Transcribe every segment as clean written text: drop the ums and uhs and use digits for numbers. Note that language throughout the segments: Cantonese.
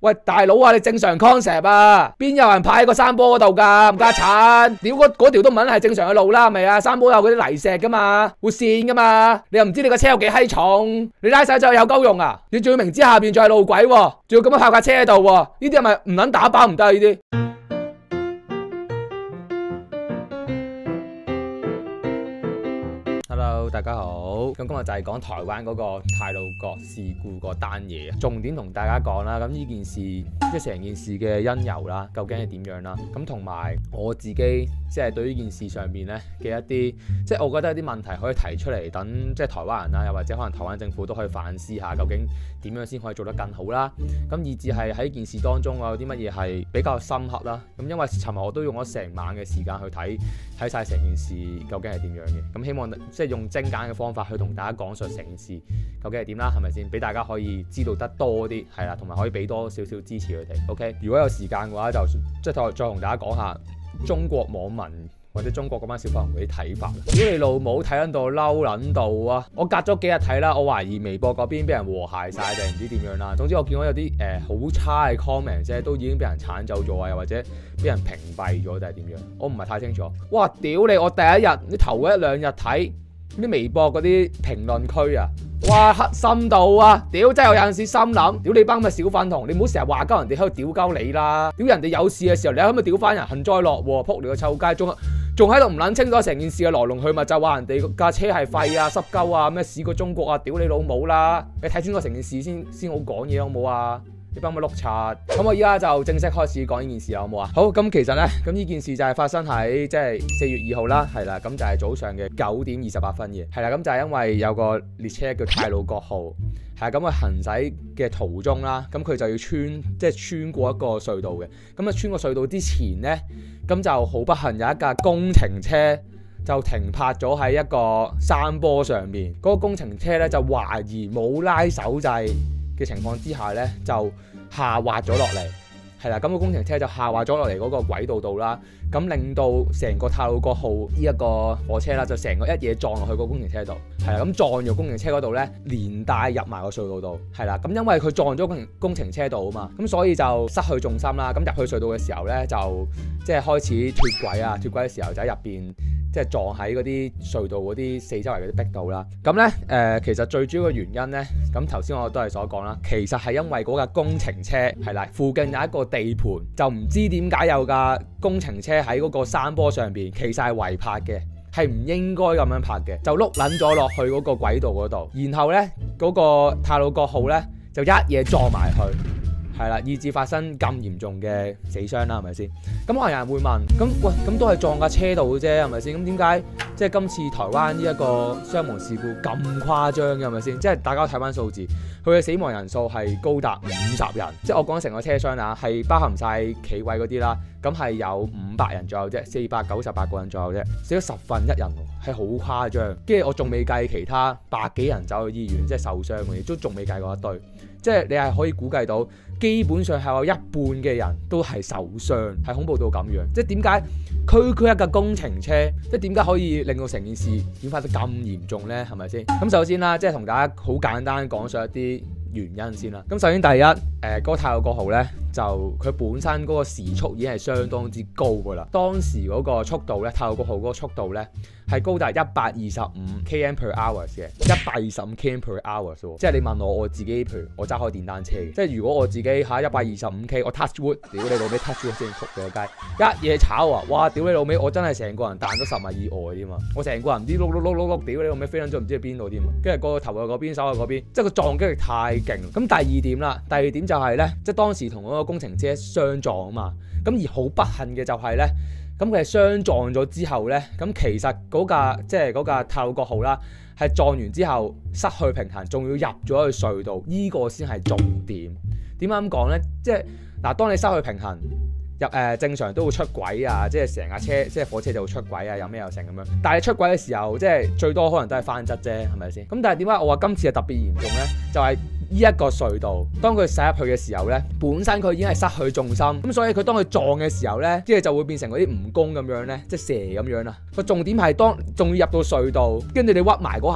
喂，大佬啊，你正常 concept 啊，邊有人泊喺個山坡嗰度㗎？唔家產，屌嗰條都唔撚係正常嘅路啦，係咪啊？山坡有嗰啲泥石㗎嘛，會跣㗎嘛，你又唔知你個車有幾閪重，你拉晒走有鳩用啊？你仲要明知下邊仲係路軌喎，仲要咁樣泊架車喺度喎，呢啲係咪唔撚打包唔得啊？呢啲？Hello， 大家好。咁今日就係講台灣嗰個太魯閣事故嗰單嘢，重點同大家講啦。咁呢件事即係成件事嘅因由啦，究竟係點樣啦？咁同埋我自己即係對呢件事上面咧嘅一啲，即係我覺得有啲問題可以提出嚟，等即係台灣人啦，又或者可能台灣政府都可以反思下，究竟點樣先可以做得更好啦。咁以至係喺件事當中，我有啲乜嘢係比較深刻啦。咁因為尋日我都用咗成晚嘅時間去睇晒成件事究竟係點樣嘅。咁希望即係用精簡嘅方法去同大家講述成件事究竟係點啦，係咪先？俾大家可以知道得多啲，係啦，同埋可以俾多少少支持佢哋。OK， 如果有時間嘅話，就即係再同大家講下中國網民或者中國嗰班小朋友嗰啲睇法。屌你老母，睇撚到嬲撚到啊！我隔咗幾日睇啦，我懷疑微博嗰邊俾人和諧晒定唔知點樣啦。總之我見到有啲好差嘅 comment 啫，都已經俾人剷走咗啊，又或者俾人屏蔽咗定係點樣？我唔係太清楚。哇！屌你，我第一日你頭一兩日睇啲微博嗰啲評論區啊，哇黑心到啊！屌真係我有陣時心諗，屌你班咁嘅小粉紅，你唔好成日話鳩人哋喺度屌鳩你啦！屌人哋有事嘅時候，你喺度屌翻人，幸災樂禍，撲你個臭街，仲喺度唔撚清楚成件事嘅來龍去脈，就話人哋架車係廢啊、濕鳩啊、咩屎過中國啊！屌你老母啦！你睇清楚成件事先好講嘢好冇啊？你班乜碌柒？咁我依家就正式開始講呢件事好冇啊？好，咁其實咧，咁呢件事就係發生喺即係4月2號啦，係啦，咁就係早上嘅9點28分嘅，係啦，咁就係因為有個列車叫太魯閣號，係咁佢行駛嘅途中啦，咁佢就要穿過一個隧道嘅，咁啊穿過隧道之前咧，咁就好不幸有一架工程車就停泊咗喺一個山坡上面，嗰個工程車咧就懷疑冇拉手掣嘅情況之下咧，就下滑咗落嚟，係啦，咁個工程車就下滑咗落嚟嗰個軌道度啦，咁令到成個太魯閣號呢一個火車啦，就成個一嘢撞落去個工程車度，係啦，咁撞咗工程車嗰度咧，連帶入埋個隧道度，係啦，咁因為佢撞咗工程車度啊嘛，咁所以就失去重心啦，咁入去隧道嘅時候咧，就即係開始脫軌啊，脫軌嘅時候就喺入邊。即係撞喺嗰啲隧道嗰啲四周圍嗰啲壁度啦。咁咧其實最主要嘅原因咧，咁頭先我都係所講啦，其實係因為嗰架工程車係啦，附近有一個地盤，就唔知點解有架工程車喺嗰個山坡上邊，其實係違泊嘅，係唔應該咁樣泊嘅，就碌撚咗落去嗰個軌道嗰度，然後咧嗰個太魯閣號咧就一嘢撞埋去。係啦，以致發生咁嚴重嘅死傷啦，係咪先？咁可能有人會問，咁都係撞架車度嘅啫，係咪先？咁點解即係今次台灣呢一個傷亡事故咁誇張嘅，係咪先？即係大家睇翻數字，佢嘅死亡人數係高達50人，即係我講成個車廂啊，係包含晒企位嗰啲啦，咁係有500人左右啫，498個人左右啫，死咗1/10人喎，係好誇張。跟住我仲未計其他百幾人走去醫院，即係受傷嘅嘢，都仲未計過一堆。即係你係可以估計到，基本上係有一半嘅人都係受傷，係恐怖到咁樣。即係點解區一架工程車，即係點解可以令到成件事演化得咁嚴重呢？係咪先？咁首先啦，即係同大家好簡單講述一啲原因先啦。咁首先第一，嗰個太魯閣號咧，就佢本身嗰個時速已經係相當之高噶啦。當時嗰個速度咧，太魯閣號嗰個速度咧係高達125 km/h 嘅，125 km/h 喎。即係你問我自己，譬如我揸開電單車嘅，即係如果我自己嚇125 km，我 touch wood， 屌你老味 touch wood 先撲咗街，一嘢炒啊！哇！屌你老味，我真係成個人彈咗10米以外添嘛，我成個人唔知碌，屌你老味飛撚咗唔知去邊度添啊！跟住個頭喺嗰邊，手喺嗰邊，即係個撞擊力太勁。咁第二點啦，第二點就係咧，即係當時同嗰個工程車相撞啊嘛。咁而好不幸嘅就係咧，咁佢係相撞咗之後咧，咁其實嗰架太魯閣號啦，係撞完之後失去平衡，仲要入咗去隧道，呢個先係重點。點解咁講咧？即係嗱，當你失去平衡。正常都會出軌啊，即係成架車，即係火車就會出軌啊，有咩有成咁樣。但係你出軌嘅時候，即係最多可能都係翻側啫，係咪先？咁但係點解我話今次係特別嚴重咧？就係呢一個隧道，當佢駛入去嘅時候咧，本身佢已經係失去重心，咁所以佢當佢撞嘅時候咧，即係就會變成嗰啲蜈蚣咁樣咧，即係蛇咁樣啦。個重點係當仲要入到隧道，跟住你屈埋嗰下咧，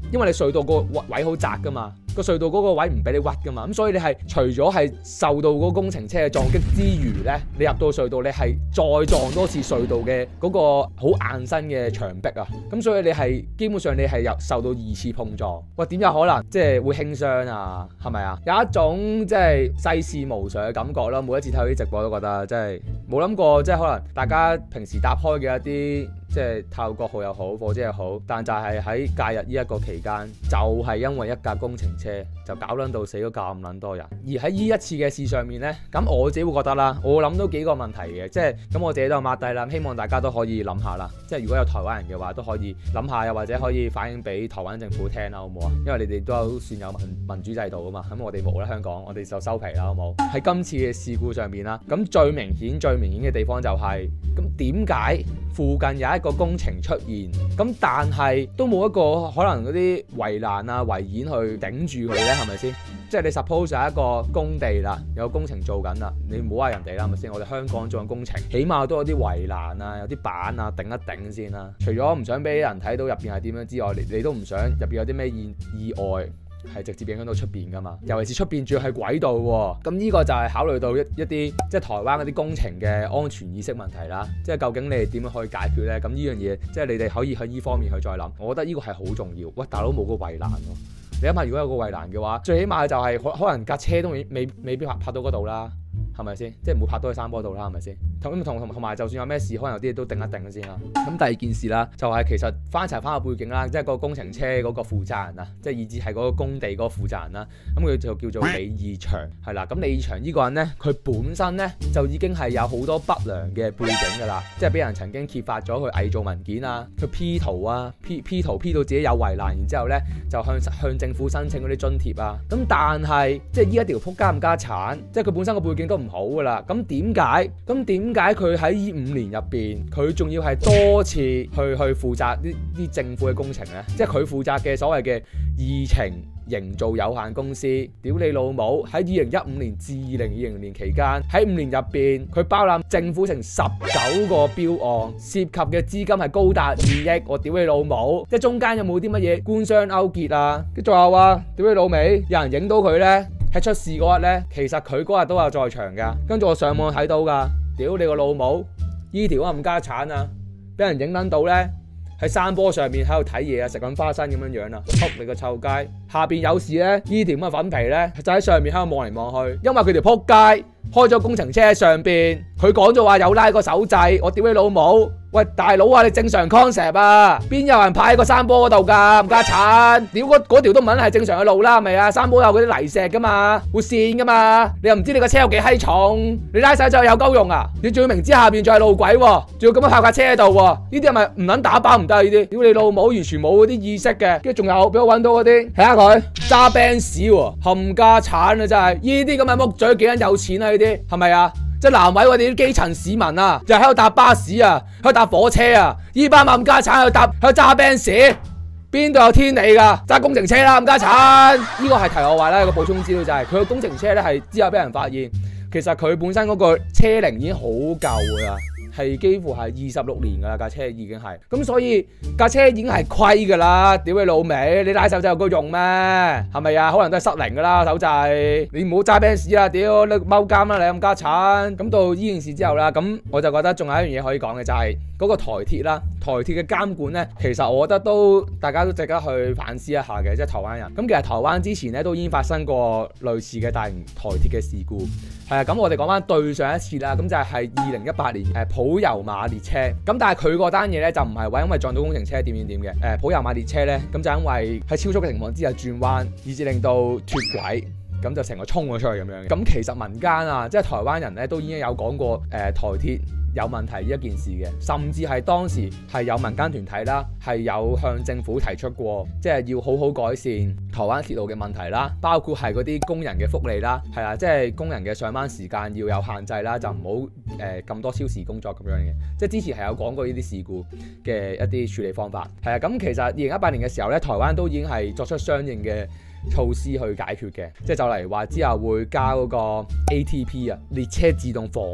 因為你隧道個位好窄噶嘛，個隧道嗰個位唔俾你屈噶嘛，咁所以你係除咗係受到嗰個工程車嘅撞擊之餘咧，你入到隧道你係再撞多次隧道嘅嗰個好硬身嘅牆壁啊，咁所以你係基本上你係受到2次碰撞。喂，點有可能即係會輕傷啊？係咪啊？有一種即係世事無常嘅感覺啦。每一次睇到啲直播都覺得真係冇諗過，即係可能大家平時搭開嘅一啲即係太魯閣號又好，火車又好，但就係喺假日呢一個期間，就係因為一架工程車就搞撚到死咗咁撚多人。而喺呢一次嘅事上面呢，咁我自己會覺得啦，我諗到幾個問題嘅，即係咁我自己都有 mark 低啦，希望大家都可以諗下啦。即係如果有台灣人嘅話，都可以諗下，又或者可以反映俾台灣政府聽啦，好唔好啊？因為你哋都算有民主制度啊嘛，咁我哋冇啦，香港我哋就收皮啦，好唔好？喺今次嘅事故上面啦，咁最明顯嘅地方就係咁點解附近有一個工程出現，咁但係都冇一個可能嗰啲圍欄啊圍掩去頂住佢咧，係咪先？即係你 suppose 有一個工地啦，有個工程做緊啦，你唔好話人哋啦，係咪先？我哋香港做緊工程，起碼都有啲圍欄啊，有啲板啊頂一頂先啦。除咗唔想俾人睇到入邊係點樣之外，你都唔想入邊有啲咩意外係直接影響到出邊噶嘛？尤其是出邊仲要係軌道喎，咁呢個就係考慮到一啲即係台灣嗰啲工程嘅安全意識問題啦。即係究竟你哋點樣可以解決咧？咁呢樣嘢即係你哋可以喺呢方面去再諗。我覺得呢個係好重要。喂，大佬冇個圍欄喎，你諗下如果有個圍欄嘅話，最起碼就係可能架車都未必拍到嗰度啦。係咪先？即係唔會拍到去山坡度啦，係咪先？同埋，就算有咩事，可能有啲嘢都定一定先啦。咁第二件事啦，就係其實翻查翻個背景啦，即係個工程車嗰個負責人啊，即係以至係嗰個工地嗰個負責人啦。咁佢就叫做李義祥，係啦。咁李義祥呢個人咧，佢本身咧就已經係有好多不良嘅背景㗎啦，即係俾人曾經揭發咗佢偽造文件啊，佢 P 圖啊，P 圖 P 到自己有圍欄，然之後咧就向政府申請嗰啲津貼啊。咁但係即係依一條撲家唔家產，即係佢本身個背景都唔好噶啦，咁點解佢喺呢5年入邊，佢仲要係多次去負責啲政府嘅工程呢？即係佢負責嘅所謂嘅義程營造有限公司，屌你老母！喺2015年至2020年期間，喺5年入邊，佢包攬政府成19個標案，涉及嘅資金係高達2億，我屌你老母！即係中間有冇啲乜嘢官商勾結啊？仲有啊，屌你老味！有人影到佢呢？喺出事嗰日呢，其實佢嗰日都有在場噶，跟住我上網睇到噶，屌你個老母！呢條冚家產啊，俾人影撚到呢，喺山坡上面喺度睇嘢啊，食緊花生咁樣樣啊，撲你個臭街！下邊有事呢，呢條咁嘅粉皮呢，就喺上面喺度望嚟望去，因為佢條撲街開咗工程車喺上邊，佢講咗話有拉個手掣，我屌你老母！喂，大佬啊，你正常 concept 啊，邊有人派喺個山坡嗰度噶？冚家產，屌嗰條都唔撚係正常嘅路啦，係咪啊？山坡有嗰啲泥石噶嘛，會跣噶嘛，你又唔知你個車有幾閪重，你拉手就有鳩用啊？你仲要明知下邊仲係路軌喎，仲要咁樣泊架車喺度喎？呢啲係咪唔撚打包唔得啊？呢啲，屌你老母，完全冇嗰啲意識嘅，跟住仲有俾我揾到嗰啲，睇下佢揸 Benz 喎，冚家產啊真係，呢啲咁嘅木嘴幾撚有錢啊？呢啲係咪啊？即係南位我哋啲基層市民啊，就喺度搭巴士啊，喺度搭火車啊，呢班冚家產喺度揸 Benz，邊度有天理噶？揸工程車啦，冚家產！呢個係題外話啦，個補充資料就係佢個工程車咧係之後俾人發現，其實佢本身嗰個車齡已經好舊噶啦。係幾乎係26年噶啦，架車已經係咁，所以架車已經係虧噶啦。屌你老味，你拉手掣有個用咩？係咪啊？可能都係失靈噶啦手掣，你唔好揸 Benz 啦，屌你踎監啦，你冚家產。咁到呢件事之後啦，咁我就覺得仲有一樣嘢可以講嘅就係嗰個台鐵啦，台鐵嘅監管咧，其實我覺得大家都值得去反思一下嘅，即係台灣人。咁其實台灣之前咧都已經發生過類似嘅大型台鐵嘅事故，係啊。咁我哋講翻對上一次啦，咁就係2018年普悠瑪列車。咁但係佢嗰單嘢咧就唔係話因為撞到工程車點嘅，普悠瑪列車咧咁就因為喺超速嘅情況之下轉彎，以致令到脫軌。咁就成個衝咗出去咁樣嘅。咁其實民間啊，即係台灣人咧都已經有講過台鐵有問題呢一件事嘅，甚至係當時係有民間團體啦，係有向政府提出過，即係要好好改善台灣鐵路嘅問題啦，包括係嗰啲工人嘅福利啦，係啊，即係工人嘅上班時間要有限制啦，就唔好咁多超時工作咁樣嘅。即係之前係有講過呢啲事故嘅一啲處理方法，係啊。咁其實2018年嘅時候咧，台灣都已經係作出相應嘅措施去解決嘅，即係就嚟話之後會加嗰個 ATP 啊，列車自動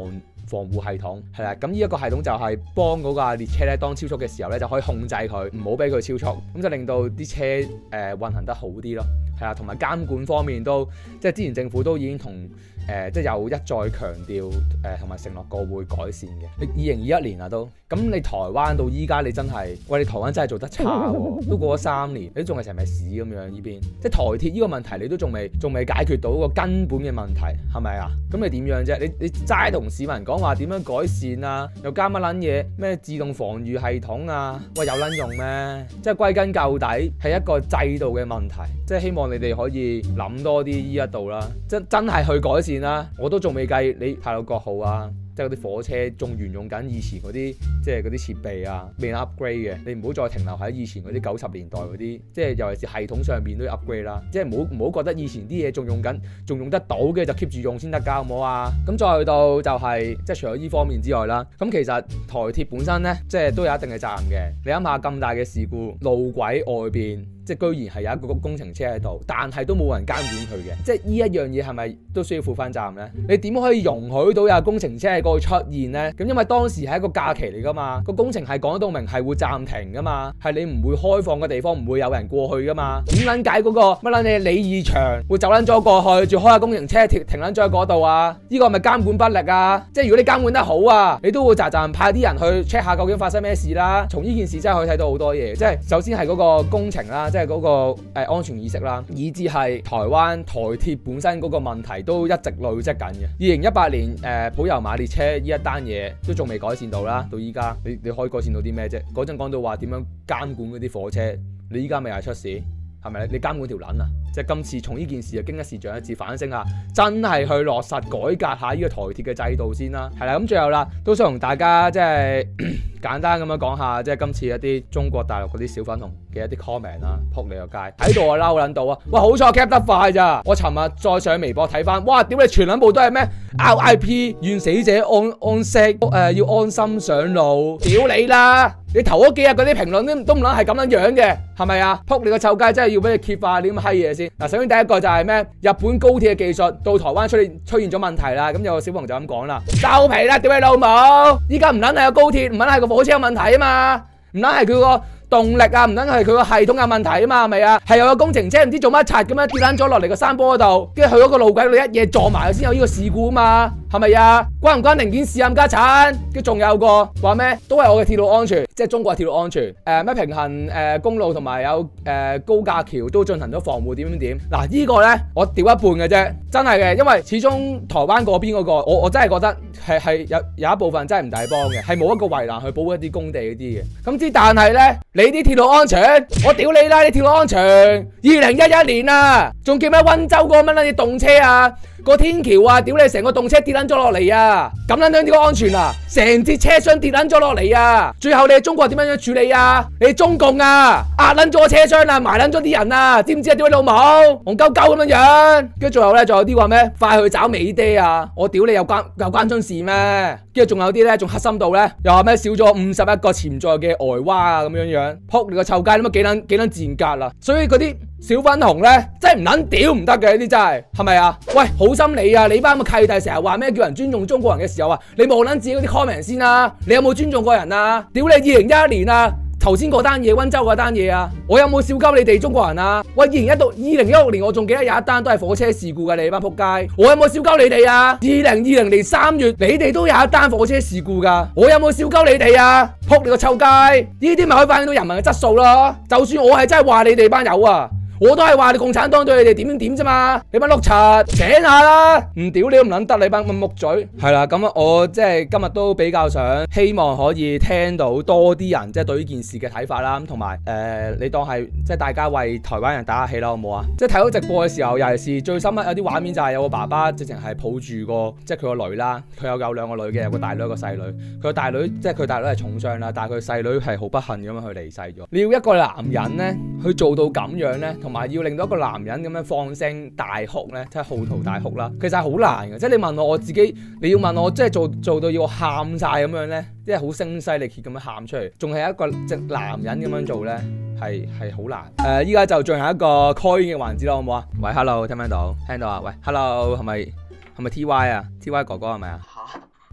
防護系統，係啦。咁呢一個系統就係幫嗰架列車咧，當超速嘅時候咧，就可以控制佢，唔好俾佢超速，咁就令到啲車運行得好啲咯。係啊，同埋監管方面都即係之前政府都已經同即係有一再強調同埋承諾過會改善嘅。你2021年啦都，咁你台灣到依家你真係，喂，你台灣真係做得差喎，都過咗3年，你都仲係成咪屎咁樣呢邊？即係台鐵呢個問題你都仲未解決到個根本嘅問題，係咪啊？咁你點樣啫？你齋同市民講話點樣改善啊？又加乜撚嘢？咩自動防禦系統啊？喂，有撚用咩？即係歸根究底係一個制度嘅問題，即係希望你哋可以諗多啲呢一度啦，真係去改善啦。我都仲未計你太魯閣號啊，即係嗰啲火車仲沿用緊以前嗰啲即係嗰啲設備啊，未 upgrade 嘅。你唔好再停留喺以前嗰啲90年代嗰啲，即係尤其是系統上邊都要 upgrade 啦。即係唔好覺得以前啲嘢仲用緊，仲用得到嘅就 keep 住用先得㗎，好唔好啊？咁再去到就係即係除咗依方面之外啦，咁其實台鐵本身咧，即係都有一定嘅責任嘅。你諗下咁大嘅事故，路軌外邊。即係居然係有一個工程車喺度，但係都冇人監管佢嘅，即係呢一樣嘢係咪都需要負翻責任呢？你點可以容許到有工程車喺嗰度出現呢？咁因為當時係一個假期嚟㗎嘛，個工程係講到明係會暫停㗎嘛，係你唔會開放嘅地方唔會有人過去㗎嘛。點撚解嗰個乜撚嘢李義祥會走撚咗過去，仲開下工程車停撚咗喺嗰度啊？呢個係咪監管不力啊？即係如果你監管得好啊，你都會喳喳派啲人去 check 下究竟發生咩事啦。從呢件事真係可以睇到好多嘢，即係首先係嗰個工程啦。即係嗰個安全意識啦，以至係台灣台鐵本身嗰個問題都一直累積緊嘅。2018年普悠瑪列車呢一單嘢都仲未改善到啦，到依家你可以改善到啲咩啫？嗰陣講到話點樣監管嗰啲火車，你依家咪又出事，係咪？你監管條撚啊！即係今次從呢件事就經一事長一智，反省下，真係去落實改革下呢個台鐵嘅制度先啦。係啦，咁最後啦，都想同大家即係簡單咁樣講下，即係今次一啲中國大陸嗰啲小粉紅嘅一啲 comment 啦，撲你個街喺度啊，嬲撚到啊！哇，好彩 cap 得快咋！我尋日再上微博睇翻，哇！屌你全撚部都係咩 RIP 願死者安息，要安心上路，屌你啦！你頭嗰幾日嗰啲評論都唔撚係咁樣樣嘅，係咪啊？撲你個臭街，真係要俾你揭發你咁閪嘢先。嗱，首先第一個就係咩？日本高鐵嘅技術到台灣出現咗問題啦。咁有個小朋友就咁講啦，收皮啦，屌你老母！依家唔撚係個高鐵，唔撚係個火車有問題啊嘛，唔撚係佢個動力啊，唔撚係佢個系統有問題啊嘛，係咪啊？係有個工程車唔知做乜柒咁樣跌撚咗落嚟個山坡嗰度，跟住去嗰個路軌度一嘢撞埋先有呢個事故啊嘛，係咪啊？關唔關零件事啊？冚家鏟，跟住仲有個話咩？都係我嘅鐵路安全，即係中國嘅鐵路安全。咩平衡公路同埋有高架橋都進行咗防護點。嗱，呢個咧我掉一半嘅啫，真係嘅，因為始終台灣嗰邊嗰個，我真係覺得係有一部分真係唔抵幫嘅，係冇一個圍欄去保護一啲工地嗰啲嘅。咁之但係咧，你啲鐵路安全，我屌你啦！你鐵路安全，2011年啊，仲叫咩溫州嗰個乜撚嘢動車啊？個天橋啊，屌你成個動車跌撚咗落嚟啊！咁撚樣點個安全啊？成節車廂跌撚咗落嚟啊！最後你哋中國點樣處理啊？你中共啊，壓撚咗個車廂啊，埋撚咗啲人啊，知唔知啊？屌你老母，戇鳩鳩咁樣樣。跟住最後咧，仲有啲話咩？快去找美爹啊！我屌你有關春事咩？跟住仲有啲咧，仲黑心到咧，又話咩少咗51個潛在嘅呆娃啊咁樣樣，撲你個臭街，咁幾撚賤格啦！所以嗰啲小粉紅咧，真係唔撚屌唔得嘅，呢啲真係，係咪啊？喂，好心你啊！你班咁契弟成日話咩叫人尊重中國人嘅時候啊，你望撚自己嗰啲 comment 先啊！你有冇尊重過人啊？屌你2011年啊！頭先嗰單嘢，溫州嗰單嘢啊，我有冇笑鳩你哋中國人啊？喂，2016年我仲記得有一單都係火車事故㗎，你班撲街，我有冇笑鳩你哋啊？2020年3月，你哋都有一單火車事故㗎，我有冇笑鳩你哋啊？撲你個臭街，呢啲咪可以反映到人民嘅質素咯。就算我係真係話你哋班友啊，我都係話你共產黨對你哋點啫嘛，你班碌柒醒下啦，唔屌你都唔撚得，你班咁木嘴。係啦，咁我即係今日都比較想希望可以聽到多啲人即係對呢件事嘅睇法啦，咁同埋你當係即係大家為台灣人打下氣啦，好唔好啊？即係睇到直播嘅時候，尤其是最深刻有啲畫面就係有個爸爸直情係抱住個即係佢個女啦，佢有兩個女嘅，有個大女一個細女，佢個大女即係佢大女係重傷啦，但係佢細女係好不幸咁樣去離世咗。你要一個男人咧去做到咁樣咧？同埋要令到一個男人咁樣放聲大哭咧，即係嚎啕大哭啦，其實係好難嘅。即係你問我自己，你要問我即係做到要我喊晒咁樣咧，即係好聲嘶力竭咁樣喊出嚟，仲係一個即係男人咁樣做咧，係好難。依家就進行一個 call in 嘅環節啦，好唔好啊？喂，hello，聽唔聽到？聽到啊？喂，hello，係咪 TY 啊？TY 哥哥係咪啊？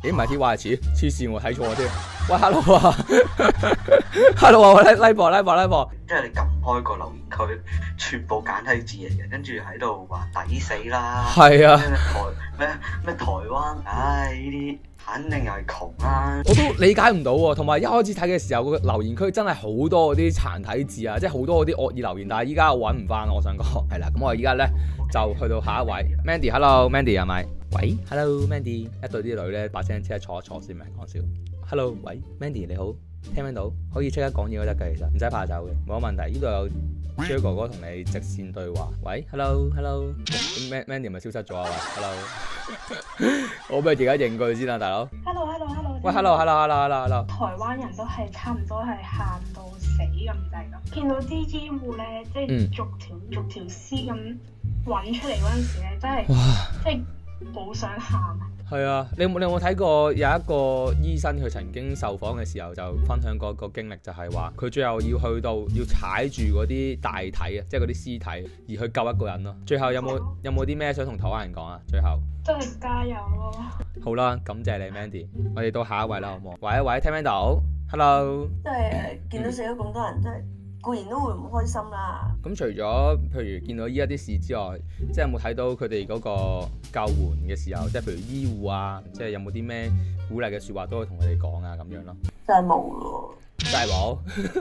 咦唔係 TY 似黐線我睇錯添。喂 hello 啊，hello 啊，我拉播。 即係你撳開個留言區，全部簡體字嚟嘅，跟住喺度話抵死啦。 係啊。 咩台灣，唉呢啲肯定又係窮啦。 我都理解唔到喎，同埋一開始睇嘅時候個留言區真係好多嗰啲殘體字啊，即係好多嗰啲惡意留言，但係依家我揾唔翻，我想講係啦。咁我依家咧就去到下一位 Mandy，Hello Mandy 係咪？喂 ，Hello Mandy，一對啲女咧把聲即刻坐一坐先，唔係講笑。Hello， 喂 Mandy 你好，聽唔聽到？可以即刻講嘢都得㗎，其實唔使怕醜嘅，冇乜問題。呢度有 J 哥哥同你直線對話。喂 ，Hello，Mandy 咪消失咗啊？喂 ，Hello， 我不如而家認佢先啦，大佬。 Hello。 喂 ，Hello。 台灣人都係差唔多係喊到死咁滯咁，見到啲醫護咧，即係逐條屍咁揾出嚟嗰陣時咧，真係即係好想喊。 係啊，你有冇睇過有一個醫生佢曾經受訪嘅時候就分享過個經歷，就係話佢最後要去到要踩住嗰啲大體啊，即係嗰啲屍體而去救一個人咯。最後有冇啲咩想同台灣人講啊？最後真係加油咯！ 好啦，感謝你 Mandy， 我哋到下一位啦，好唔好？喂，聽唔聽到 ？Hello， 即係見到死咗咁多人，真係固然都會唔開心啦。 咁除咗譬如見到依家啲事之外，即係有冇睇到佢哋嗰個救援嘅時候，即係譬如醫護啊，即係有冇啲咩鼓勵嘅説話都可以同佢哋講啊咁樣咯？ 真係冇咯， 真係冇。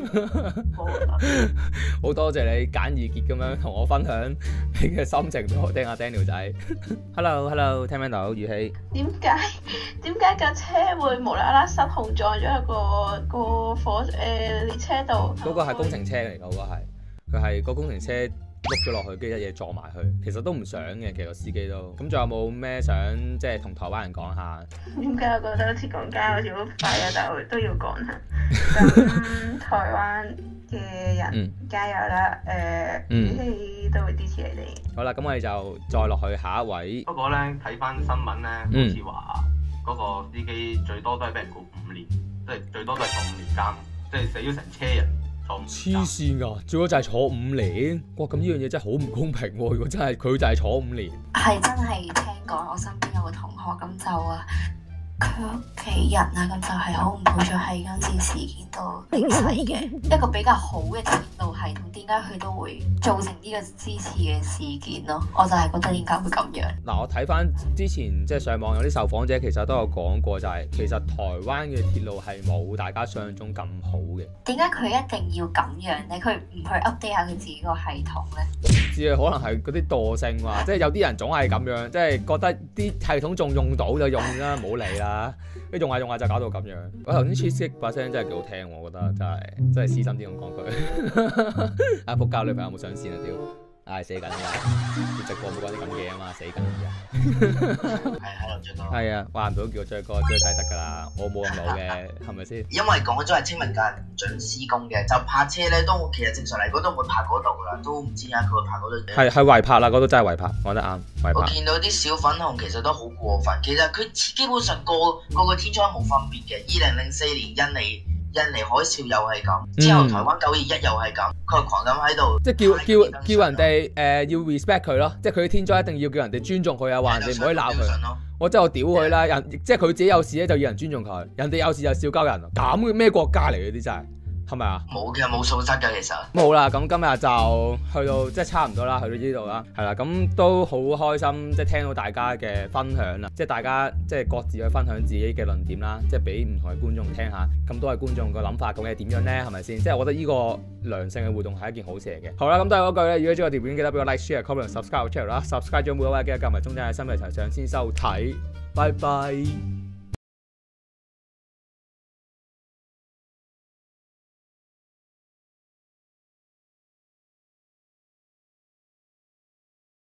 好多謝你簡意傑咁樣同我分享你嘅心情俾我聽下 Daniel 仔。Hello， 聽唔聽到語氣？ 點解架車會無啦啦失控撞咗喺個列車度？ 嗰個係工程車嚟㗎，嗰個係佢係個工程車碌咗落去，跟住一嘢撞埋去。其實都唔想嘅，其實個司機都。咁仲有冇咩想即係同台灣人講下？ 點解我覺得好似講街好似好快啊？但係都要講下。咁台灣嘅人加油啦！語氣都會支持你哋。 好啦，咁我哋就再落去下一位。 不過咧睇翻新聞咧，好似話嗰個司機最多都係俾人告5年，即係最多都係坐5年監，即係死咗成車人。 黐線㗎，最多就係坐5年。哇，咁呢樣嘢真係好唔公平喎！如果真係佢就係坐5年， 係真係聽講，我身邊有個同學咁就話，佢屋企人啊咁就係好唔好彩喺嗰次事件度離世嘅。一個比較好嘅鐵路系統，點解佢都會造成呢個支持嘅事件咯？我就係覺得點解會咁樣。 嗱，我睇翻之前即係上網有啲受訪者其實都有講過，就係其實台灣嘅鐵路係冇大家想象中咁好嘅。 點解佢一定要咁樣咧？佢唔去 update 下佢自己個系統咧？ 只係可能係嗰啲惰性話，即係有啲人總係咁樣，即係覺得啲系統仲用到就用啦，唔好理啦。你用下就搞到咁樣。我頭先 Cheese 把聲真係幾好聽，我覺得真係私心啲咁講句。啊，仆街女朋友有冇上線啊？屌！唉，死緊㗎！直播冇講啲咁嘅嘢啊嘛，死緊㗎！ 係喺度追哥。 係啊，話唔到叫我追哥，追仔得㗎啦，我冇咁老嘅，係咪先？ 因為講咗係清明假日唔準施工嘅，就泊車咧都其實正常嚟講都唔會泊嗰度㗎啦，都唔知點解佢會泊嗰度。係違泊啦，嗰度真係違泊，講得啱，違泊。 我見到啲小粉紅其實都好過分，其實佢基本上個個天災冇分別嘅。2004年印尼海嘯又係咁，之後台灣921又係咁，佢狂咁喺度， 即係叫人哋要 respect 佢咯，即係佢天災一定要叫人哋尊重佢啊，話人哋唔可以鬧佢。我真係我屌佢啦，即係佢自己有事咧就要人尊重佢，人哋有事就笑鳩人，咁嘅咩國家嚟嘅啲真係？係咪啊？ 冇嘅，冇素質嘅其實。 咁好啦，咁今日就去到即係差唔多啦，去到呢度啦，係啦，咁都好開心，即係聽到大家嘅分享啦，即係大家即係各自去分享自己嘅論點啦，即係俾唔同嘅觀眾聽下，咁多位觀眾個諗法究竟係點樣咧？係咪先？即係我覺得呢個良性嘅互動係一件好事嚟嘅。好啦，咁都係嗰句咧，如果中意我條片記得俾個 like、share、comment、subscribe 我 channel 啦，subscribe 咗每一位記得撳埋鐘仔喺新嘅台上先收睇，拜拜。